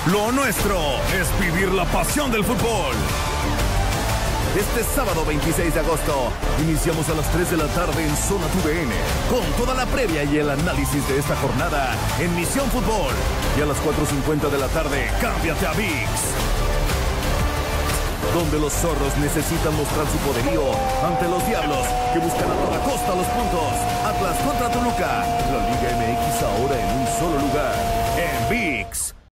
Lo nuestro es vivir la pasión del fútbol. Este sábado 26 de agosto, iniciamos a las 3 de la tarde en Zona TUDN, con toda la previa y el análisis de esta jornada en Misión Fútbol. Y a las 4:50 de la tarde, cámbiate a ViX, donde los zorros necesitan mostrar su poderío ante los diablos que buscan a toda costa los puntos. Atlas contra Toluca, la Liga MX ahora en un solo lugar, en ViX.